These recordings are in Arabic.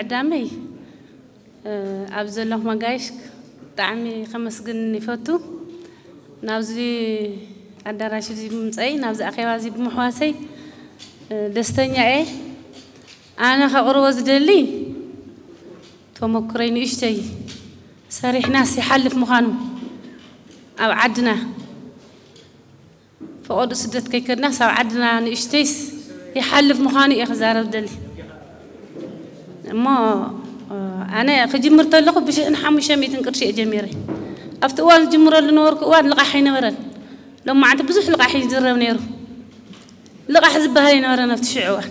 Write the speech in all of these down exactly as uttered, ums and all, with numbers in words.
عدامي أبزل الله ما جايش تعمي خمس جن يفتو نازلي الدراش زي بمسأي نازل أخي زي بمحواسي دستني إيه أنا خبر وزدلي فمكرين إشتي صريح ناس يحلف مخانو أو عدنا فقد سدت كيك الناس أو عدنا نشتيس يحلف مخاني إخزار بدلي ما أنا خجي مرتلقه بش إن حامي شميت إنكر شيء جميري أفتوان جمرة لنورك وان لقى حين مرن لما عند بزح لقى حين جرى ونيرو لقى حزب هاي نورا نفتشعوه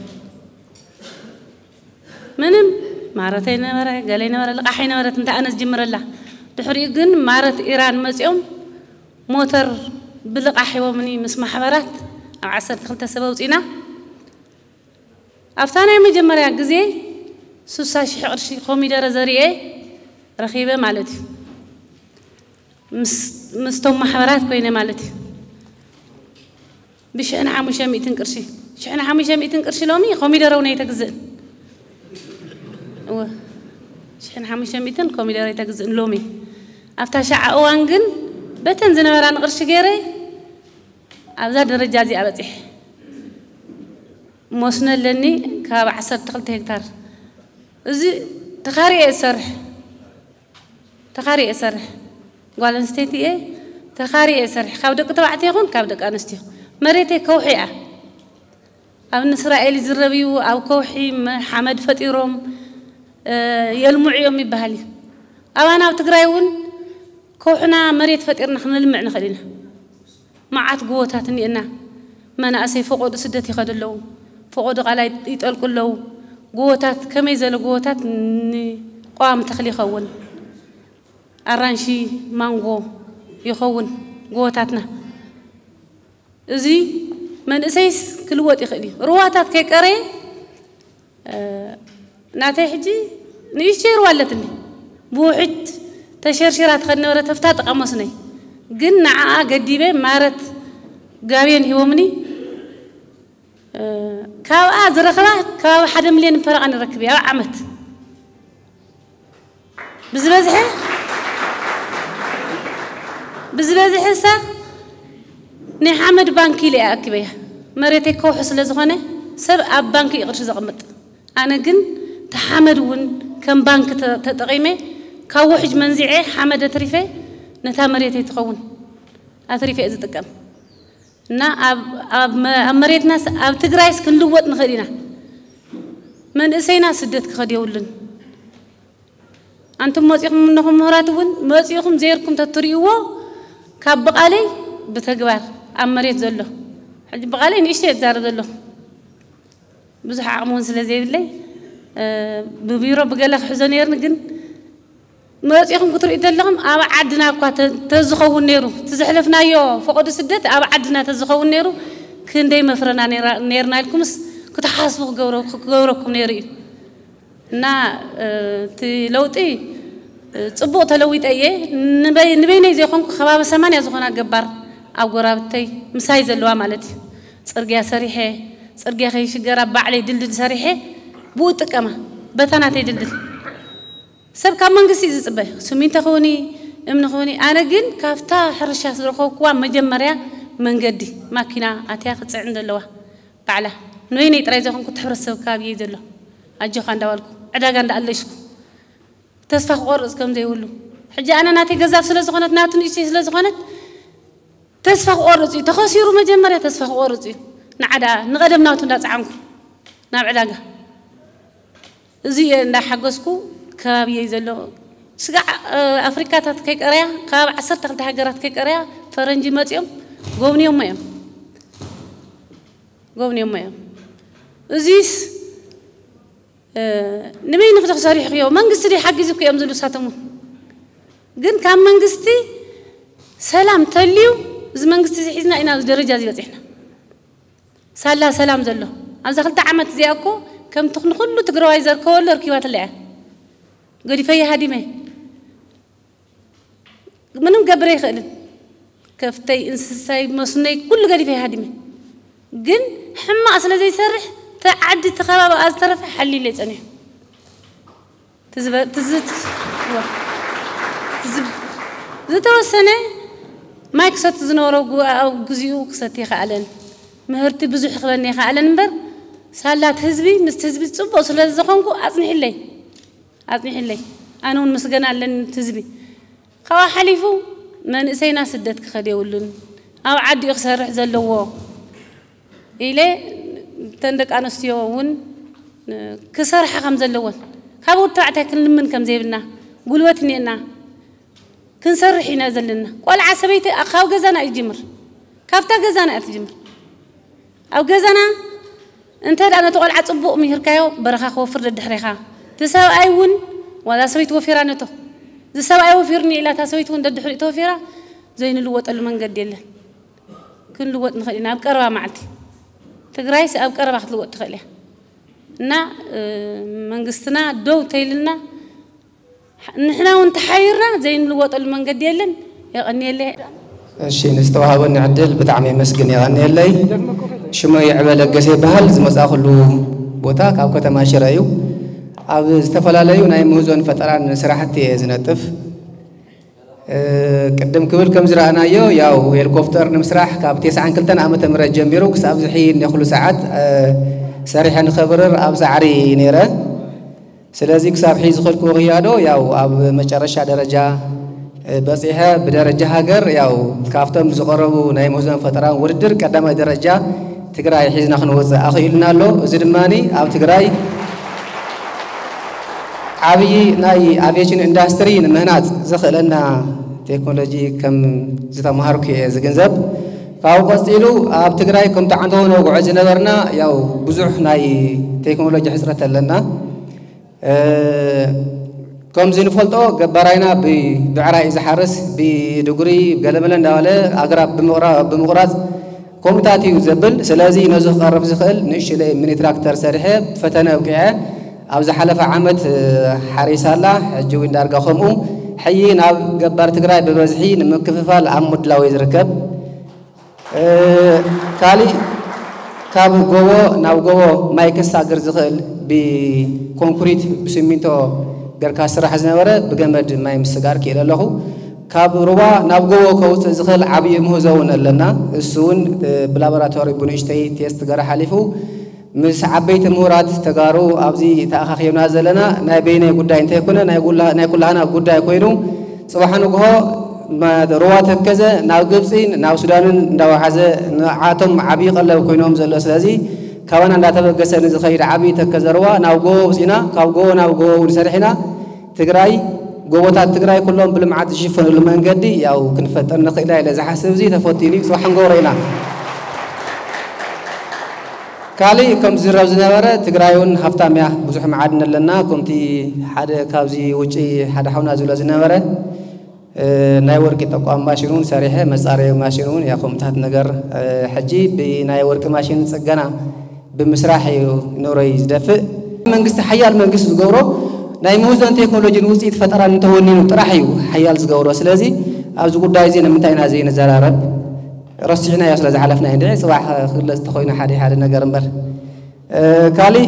منم مارتين مرة قالين مرة لقى حين مرة أنت أنا جمرة الله تحريقن مارت إيران مسيوم موتر بلقى حيواني مسمى حبرات أو عسر خلت سبوتينا أفتانا يوم جمرة جزء سوساش حرشي خومي دار زريعة رخيبة مالتي مس مستوم محبرات كوينة مالتي بش أنا عموشة ميتين كرشي ش أنا عموشة ميتين كرشي لومي خومي دار ونيتك زين و ش أنا عموشة ميتين خومي دار ونيتك زين لومي أفتاش عوانجن بتنزل ورا نقرش جيري أبزاد الرجازي أبتح موسنا لني كاب عسر تقلت هكتار زي تخاري أسرح تخاري أسرح قال نستيتي إيه تخاري أسرح كابدك تبعتي هون كابدك أنستيه مريتي كوحية أو نسرائيل زربيو أو كوحي حمد فتيروم أه يلمعيهم يبهالي أو أنا وتقرايون كوحنا مريت فتيرنا خلنا نلمع نخلينا معات قوتات إني أنا ما أنا أسي فقود سدتي خد اللو فقود على يتقل كله قوتات كم يزال قوتات قام تخلي خون أرانشي مانغو يخون قوتاتنا زي من أسيس كل وقت يخلي رواتات كيكاري أه ناتي حجي نيشير والتني بوحد تشرشرات خدنا ولا تفتات قمصني قلنا عا قديبه مارت قابين هومني أه كاو أزرخلا كاو حدا مليون فرق عن ركبي أو عمت بزبزحه بزبزحه سا نحمد بانكي لي أكبيه مريتي كوحس لزخانه سب أب بانكي قرش زقمت أنا جن تحمد ون كم بانك تتقيمه كوحج منزعه حمد تريفه نتا مريتي تقون أتريفه إذا تكم نا أب أب مريت ناس أب تجرايس كل وقت نخلينا من إسينا سدت خدي ولن أنتم مازيكم منهم مهراتون مازيكم زيركم تطريوه كاب علي بتجبر أم مريت زلوا حد بقالي نيشتي زار زلوا بزح عمون سلزي بالله أه ببيرو بقالك حزن يرنقن مازيكم كتر إدلهم أب عدنا قات تزخو النيرو تزحلفنا يو فقد سدت أب عدنا تزخو النيرو كن دايما فرنا نير نيرنا لكمس كنت حاسبه جورو جوركم نيري نا أه تلوتي صبوت تلويت أيه نبي نبي نيجي خونك خباب سمانية زخنا جبار أو قرابتي مسايز اللوا مالتي صرجع سريحة صرجع خيش جراب بعلي دلدل سريحة بوت كما بثناتي دلدل سب كمان قصي زبه سمين تخوني امن خوني أنا جن كافتا حرشة سرقوا قوام مجمرة من جدي ماكينة أتياخد عند اللوا بعله نوين يتريزه خونك تحرس سوكاب يدله أجو خان دوالكم عدا عند الليشكم تسفح قرص كم زي يقولوا حجة أنا ناتي جزاف سلزخانات ناتون إيش سلزخانات تسفح قرصي تخسروا مجمرة تسفح قرصي نعدا نقدم ناتون دات عنكم ناب علاقة زي نحجزكم كاب يزلوا سقع أفريقيا تتكيك أريا كاب عصر تغلت حجرات كيك أريا فرنجي ماتيوم قومني يوم يوم قومني يوم يوم زيس نبي نفتح صريح فيه من قصدي حق زوجي أمزلوا ساتمون قن كم من قصدي سلام تليو إذا من قصدي حزنا إنا درجة زي بتحنا سلا سلام زلوا أنا دخلت عمت زي أكو كم تخن كله تقرأ إذا كل ركيبات اللي قولي فيها هادي ما منهم قبري خلنا كفتي إنساي مصني كل قولي فيها هادي ما قن حما أصلا زي سرح تعدي تخرب أزترف حلي ليش أنا تزب تزت تزب زتوسنة ما يكسر تزنورو أو جزيو كسر يخالن مهرتي بزح خلني يخالن بر سالات حزبي مستحزبي تصب وصل الزخونكو أزني حلي أزني حلي أنا ونمسجنا لين تزبي خوا حليفو من سينا سدتك خدي ولن أو عدي يخسر زلوا إلى تندك أنا استيوون كسر حكم زلوا خابو تعتك من كم زيبنا قلوتني أنا كنسر حين زلنا قال عسبيت أخاو جزنا يجمر كافتا جزنا أتجمر أو جزنا أنت أنا تقول عتصبوا مهر كيو برخا خوفر الدحرخا تساوي أيون ولا سويت وفيرانته تساوي أي وفيرني إلى تسويت وند الدحر توفيرا زين الوقت اللي من قد يله كل الوقت نخلينا أبكرها معتي تجريس أبكرها بأخذ الوقت خليه نا من قصنا دو تيلنا نحن وانت حيرنا زين الوقت اللي من قد يلن يغني اللي الشيء نستوعب ونعدل بتعمي مسكن يغني اللي شو ما يعمل الجسي بهال زي ما سأخلو بوتاك أو كتما شرايو أو استفلا ليو نايم مهزون فتران سراحتي زنتف قدم كبر كم زرعنا يو ياو هليكوبتر نمسرح كابتيس عن كل تنا أمتى مرة جنبيرو كسب زحين يخلو ساعات سريحا نخبرر أب زعري نيرة سلازي كسب حيز خلكو غيادو ياو أب مشارشة درجة بس إيها بدرجة هاجر ياو كافتم زقربو نايم مهزون فتران وردر قدم درجة تقرأي حيزنا خنوز أخي لنا له زدماني أو تقرأي عبي ناي أفيشن إندستري مهنات زخلنا تكنولوجي كم زتا مهاركي زجنزب فاو قصيلو أب تقرأي كم تعندون وقعد نظرنا ياو بزح ناي تكنولوجي حسرة لنا كم زين فلتو جبراينا بدعراء زحرس بدقري بقلملن داله أقرب بمغرا بمغراز كومتاتي وزبل سلازي نزخ قرب زخل نشيل من تراكتر سريحة فتنا وقعة أو زحلف عمد حريص الله جوين دارجا خمو حيين أو جبار تقرأي بمزحين مكففال عمود لو يزركب أه كالي كابو جوا ناو جوا ما يكسر زخل بكونكريت بسمينتو جركاسر حزنا ورا بجمد ما يمسجار كيلا له كاب روا نابجو كوست زخل عبي مهزون لنا السون بلابراتوري بنشتي تيست جرح حلفو مس عبيت مورات تجارو أبزي تأخي نازلنا نبينا قدّا إنت كنا نقول نقول أنا قدّا كوينو صباحنا جها ما روات كذا ناوجبسين ناو سودان ناو حزة عاتم عبي قلّا كوينهم زل سلازي كوانا نتابع جسر نزخير عبي تكذا روا ناوجو بسينا كاوجو ناوجو ونسرحنا تجراي قوتات تجراي كلهم بالمعاد يشوفون لما نقدي أو كنفتر نقيلا إلى زحسب زي تفوتيني صباح نقورينا كالي كم زر زنابرة تجرايون هفتا مياه بزح معادنا لنا كنتي حدا كابزي وجي حدا حونا زولا زنابرة نايورك تقام ماشينون سريحة مساري ماشينون يا قوم تحت نجر حجي بنايورك ماشين سجنا بمسرحي نوري دفء من قصة حيال من قصة جورو نايموزن تكنولوجي نوسيت فترة نتهوني نطرحيو حيال زجورو سلازي أبز قد دايزين متينا زين زرارب رصينا يا سلازي حلفنا هندي صباح خلص تخوينا حدي حد نجار مبر كالي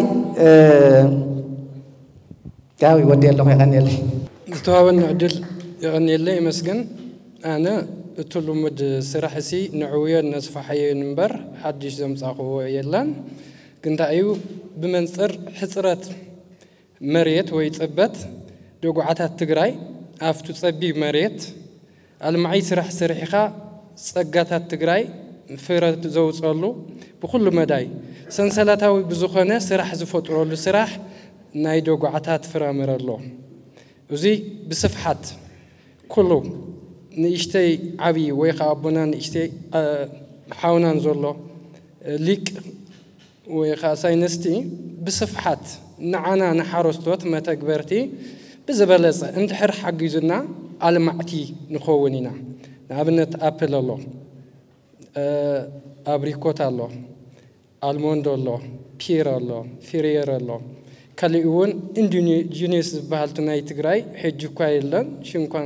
كاوي ودي الله يغني لي استوى نعدل يغني لي مسكن أنا طول مد سرحسي نعوية نصف حي نمبر حدش زمس أخو يلان كنت أيو بمنصر حسرات مريت ويتثبت دوقعتها تجراي أفتو تصبي مريت المعي سرح سرحها سقتها تجراي فرت زوج صلوا بكل مداي سنسلتها بزخنة سرح زفترو لسرح ناي دوقعتها تفرامر الله وزي بصفحات كله نيشتي عبي ويخا أبونا نيشتي أه حاونا نزولو ليك ويخا ساينستي بصفحات نعنا نحرستوت ما تكبرتي بزبلز انت حر حجزنا على معتي نخونينا نابنت أبل الله أه أبريكوت الله الموند الله بير الله فيرير الله كليون إندوني جينيس بحالتنا يتجراي حج كايلن شن كان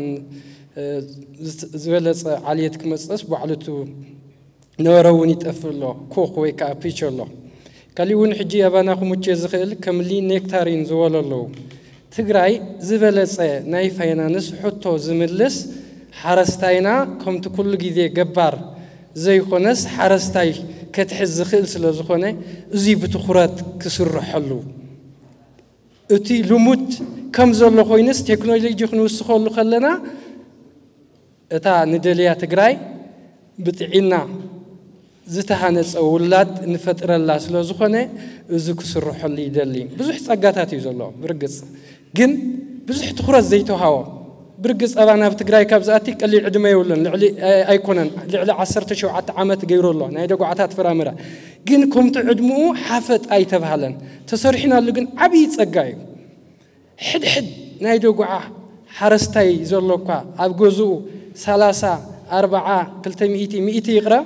زبلز عليتك مسأس بعلتو نوروني تقفل الله كوخ ويكا بيتش الله كليون حجي أبانا خموتشي زخيل كملي نكتارين زوال الله ትግራይ ዝበለጸ ናይ ፋይናንስ ሕቶ ዝምልስ ሓረስታይና ከምቲ ኩሉ ግዜ ገባር ዘይኮነስ ሓረስታይ ከትሕዝ ዝኽእል ስለ ዝኾነ እዙይ ብትኹረት ክስርሐሉ እቲ ልሙድ ከም ዘሎ ኮይንስ ቴክኖሎጂ ክንውስኸሉ ከለና እታ ንደልያ ትግራይ ብጥዒና ዝተሃነፀ ውላድ ንፈጥረላ ስለ ዝኾነ እዚ ክስርሐሉ ይደሊ ብዙሕ ጸጋታት እዩ ዘሎ ብርግጽ ግን ብዙሕ ትኹረት ዘይተዋሃቦ ብርግጽ ኣባ ናብ ትግራይ ካብ ዝኣቲ ቀሊል ዕድመ የብሉን ልዕሊ ኣይኮነን ልዕሊ ዓሰርተ ሸውዓተ ዓመት ገይሩሎ ናይ ደጓዓታት ፍራምረ ግን ከምቲ ዕድምኡ ሓፈጥ ኣይተባሃለን ተሰሪሕናሉ ግን ዓብዪ ጸጋ እዩ ሕድሕድ ናይ ደጓዓ ሓረስታይ ዘሎ እኳ ኣብ ገዝኡ ሰላሳ ኣርባዓ ክልተ ሚእቲ ሚእቲ ይቕረብ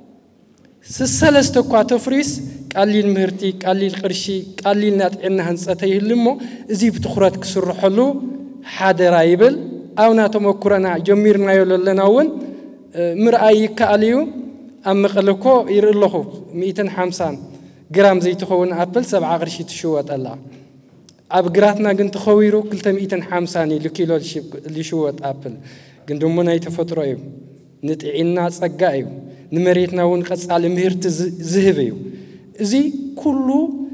ስሰለስተ እኳ ተፍሪስ ቃሊል ምህርቲ ቃሊል ቅርሺ ቃሊል ናጥዕና ህንፀተ ይህል እሞ እዚ ብትኹረት ክስርሐሉ ሓደራ ይብል ኣውና ተመኩረና ጀሚርናዮ ለለና እውን ምርኣይ ይከኣል እዩ ኣብ መቐለ እኮ ይርኢ ኣለኹ ሚእቲ ሓምሳን ግራም ዘይትኸውን ኣፕል ሰብዓ ቅርሺ ትሽወጠላ ኣብ ግራትና ግን ተኸዊሩ ክልተ ሚእቲ ሓምሳን ኢሉ ኪሎ ሊሽወጥ ኣፕል ግን ደሞ ናይ ተፈጥሮ እዩ ንጥዒና ጸጋ እዩ ንመሬትና እውን ቀጻሊ ምህርቲ ዝህብ እዩ እዚ ኩሉ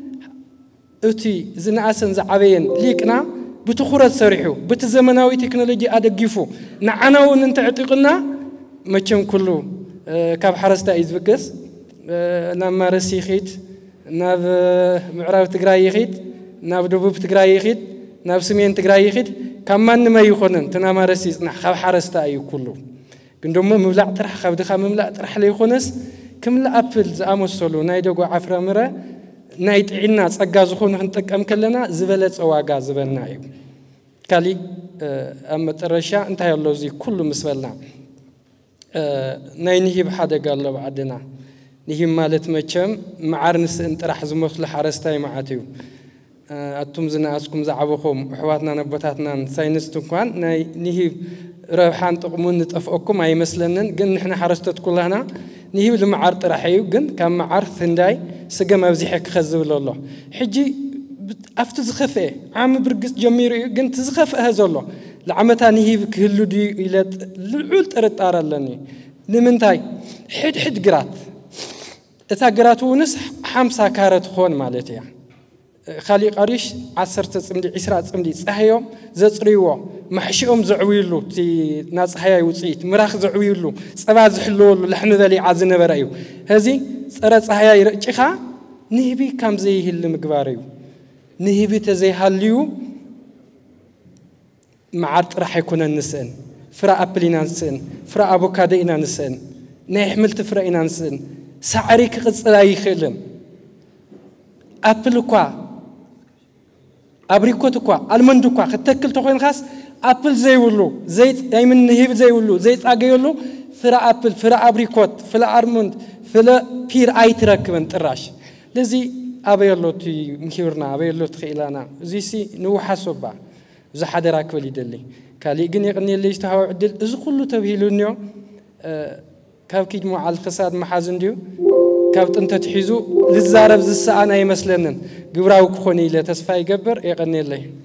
እቲ ዝነኣሰን ዝዓበየን ሊቅና بتخرج سريحو بتزمناوي تكنولوجي أدقيفو نعناون أنت عتقنا ما كم كله كاب حرستا إزبكس نام مارسي خيت ناف معراب تقراي خيت ناف دبوب تقراي خيت ناف سمين تقراي خيت كمان ما يخونن تنا مارسي نخاب حرستا أيو كله كندوم مبلع طرح خاب دخا مبلع طرح لي خونس كملا أبل زامو سولو نايدو عفرا مرة نايت عنا ጸጋ ዝኾኑ ክንጠቀም ከለና ዝበለጸ ዋጋ ዝበልና እዩ ካሊ ኣብ መጨረሻ እንታይ ኣሎ እዚ ኩሉ ምስበልና ናይ ንሂብ ሓደጋ ኣሎ ባዕድና ንሂብ ማለት መቸም መዓር ንስእን ጥራሕ ዝመስሉ ሓረስታይ ማዓት እዩ ኣቱም ዝነኣስኩም ዝዓበኹም ኣሕዋትና ነቦታትናን ሳይንስት እንኳን ናይ ንሂብ ረብሓን ጥቕሙን ንጠፍአኩም ኣይመስለንን ግን ንሕና ሓረስቶት ኩላና ንሂብ ልመዓር ጥራሕ እዩ ግን ካብ መዓር ፍንዳይ سجم أبزحك خزول الله حجي أفتز خفة عام برجس جمير جنت زخف هذا الله لعمتاني هي كهلو دي إلى العول ترت أرى لني لمنتاي حد حد جرات إذا جرات ونس حمسة كارت خون مالتي خالي قريش عصر تصمدي عسرات تصمدي صحيهم زتريوا محشيهم زعويلو تي ناس حياة وصيت مراخ زعويلو صباز حلول لحن ذلي عزنا برايو هذه صارت صحياة يرجعها نهبي كم زيه اللي مقباريو نهبي تزيه هاليو معرض راح يكون النسان فرا أبلينا نسان فرا أبوكادينا نسان نحمل تفرقنا نسان سعريك قصلا يخلن أبل كوا أبريكوت كوا ألمند كوا ختكل تقول خاص أبل زي ولو زيت أي من نهيب زي ولو زيت أجيولو فرا أبل فرا أبريكوت فرا أرمند فرا بير أي تركبن تراش لذي أبيلو تي مخيرنا أبيلو تخيلانا زي سي نو حسبا زي حدا راك ولي دلي كالي جني قني اللي يستهوا عدل إذا كله تبهيلونيو أه كاف كيج مع الخساد محازن ديو كابت أنت تحيزو للزارب زي الساعة أي مسلنن قبراوك خوني لا تسفاي قبر يقني اللي